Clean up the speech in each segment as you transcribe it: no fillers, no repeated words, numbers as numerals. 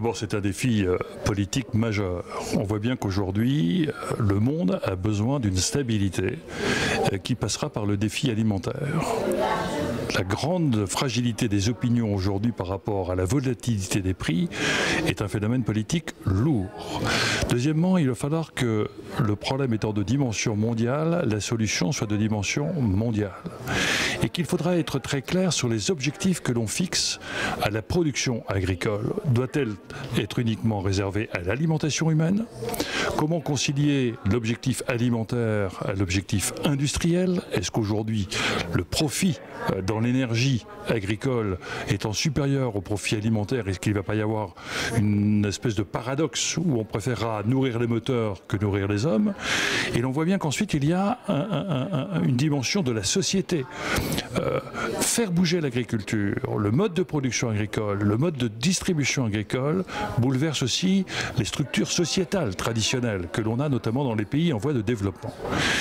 D'abord, c'est un défi politique majeur. On voit bien qu'aujourd'hui, le monde a besoin d'une stabilité qui passera par le défi alimentaire. La grande fragilité des opinions aujourd'hui par rapport à la volatilité des prix est un phénomène politique lourd. Deuxièmement, il va falloir que le problème étant de dimension mondiale, la solution soit de dimension mondiale. Et qu'il faudra être très clair sur les objectifs que l'on fixe à la production agricole. Doit-elle être uniquement réservée à l'alimentation humaine? Comment concilier l'objectif alimentaire à l'objectif industriel? Est-ce qu'aujourd'hui, le profit dans l'énergie agricole étant supérieur au profit alimentaire, est-ce qu'il ne va pas y avoir une espèce de paradoxe où on préférera nourrir les moteurs que nourrir les hommes? Et l'on voit bien qu'ensuite il y a une dimension de la société. Faire bouger l'agriculture, le mode de production agricole, le mode de distribution agricole bouleverse aussi les structures sociétales traditionnelles que l'on a notamment dans les pays en voie de développement.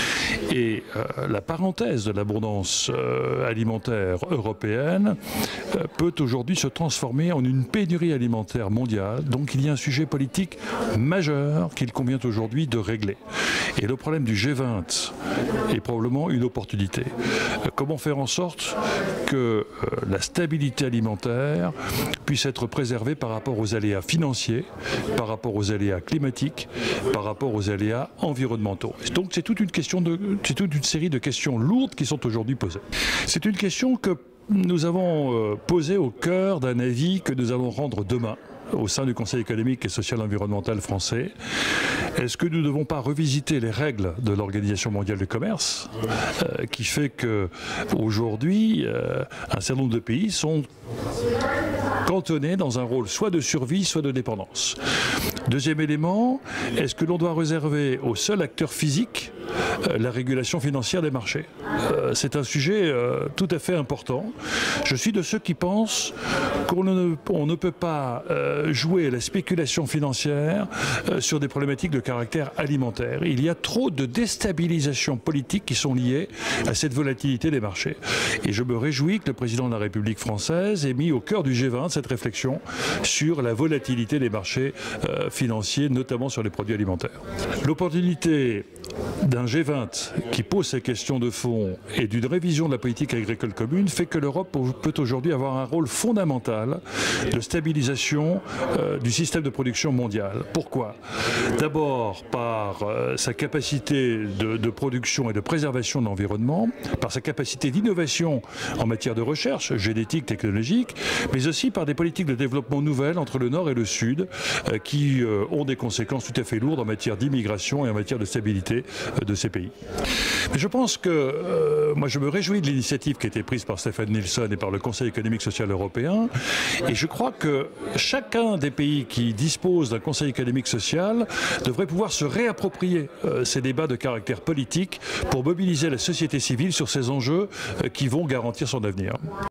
Et la parenthèse de l'abondance alimentaire européenne peut aujourd'hui se transformer en une pénurie alimentaire mondiale. Donc il y a un sujet politique majeur qu'il convient aujourd'hui de régler. Et le problème du G20 est probablement une opportunité. Comment faire en sorte que la stabilité alimentaire puisse être préservée par rapport aux aléas financiers, par rapport aux aléas climatiques, par rapport aux aléas environnementaux. Donc c'est toute une série de questions lourdes qui sont aujourd'hui posées. C'est une question que nous avons posée au cœur d'un avis que nous allons rendre demain au sein du Conseil économique et social environnemental français. Est-ce que nous ne devons pas revisiter les règles de l'Organisation mondiale du commerce qui fait qu'aujourd'hui, un certain nombre de pays sont cantonnés dans un rôle soit de survie, soit de dépendance. Deuxième élément, est-ce que l'on doit réserver aux seuls acteurs physiques la régulation financière des marchés? C'est un sujet tout à fait important. Je suis de ceux qui pensent qu'on ne peut pas jouer à la spéculation financière sur des problématiques de caractère alimentaire. Il y a trop de déstabilisations politiques qui sont liées à cette volatilité des marchés. Et je me réjouis que le président de la République française ait mis au cœur du G20 cette réflexion sur la volatilité des marchés financiers, notamment sur les produits alimentaires. L'opportunité d'un G20 qui pose ces questions de fond et d'une révision de la politique agricole commune fait que l'Europe peut aujourd'hui avoir un rôle fondamental de stabilisation du système de production mondial. Pourquoi? D'abord par sa capacité de production et de préservation de l'environnement, par sa capacité d'innovation en matière de recherche génétique, technologique, mais aussi par des politiques de développement nouvelles entre le Nord et le Sud qui ont des conséquences tout à fait lourdes en matière d'immigration et en matière de stabilité de ces pays. Mais je pense que moi je me réjouis de l'initiative qui a été prise par Stefan Nilsson et par le Conseil économique social européen et je crois que chacun des pays qui dispose d'un Conseil économique social devrait pouvoir se réapproprier ces débats de caractère politique pour mobiliser la société civile sur ces enjeux qui vont garantir son avenir.